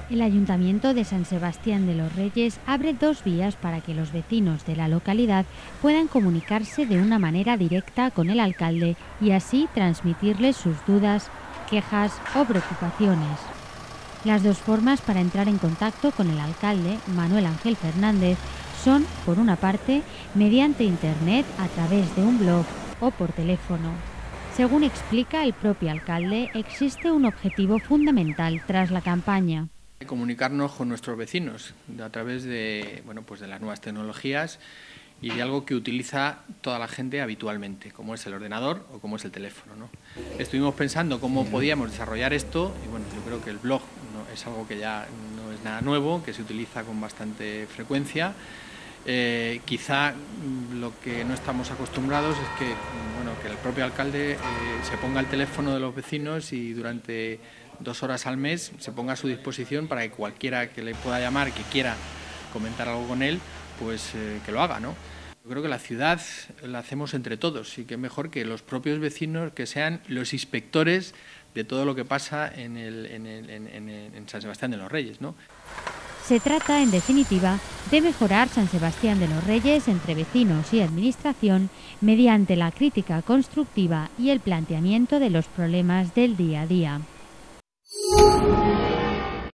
El Ayuntamiento de San Sebastián de los Reyes abre 2 vías para que los vecinos de la localidad puedan comunicarse de una manera directa con el alcalde y así transmitirles sus dudas, quejas o preocupaciones. Las 2 formas para entrar en contacto con el alcalde, Manuel Ángel Fernández, son, por una parte, mediante Internet a través de un blog o por teléfono. Según explica el propio alcalde, existe un objetivo fundamental tras la campaña. Comunicarnos con nuestros vecinos a través de, pues de las nuevas tecnologías y de algo que utiliza toda la gente habitualmente, como es el ordenador o como es el teléfono, ¿no? Estuvimos pensando cómo podíamos desarrollar esto y yo creo que el blog es algo que ya no es nada nuevo, que se utiliza con bastante frecuencia. Quizá lo que no estamos acostumbrados es que el propio alcalde se ponga al teléfono de los vecinos y durante 2 horas al mes se ponga a su disposición para que cualquiera que le pueda llamar, que quiera comentar algo con él, que lo haga, ¿no? Yo creo que la ciudad la hacemos entre todos y que mejor que los propios vecinos que sean los inspectores de todo lo que pasa en San Sebastián de los Reyes, ¿no? Se trata, en definitiva, de mejorar San Sebastián de los Reyes entre vecinos y administración mediante la crítica constructiva y el planteamiento de los problemas del día a día.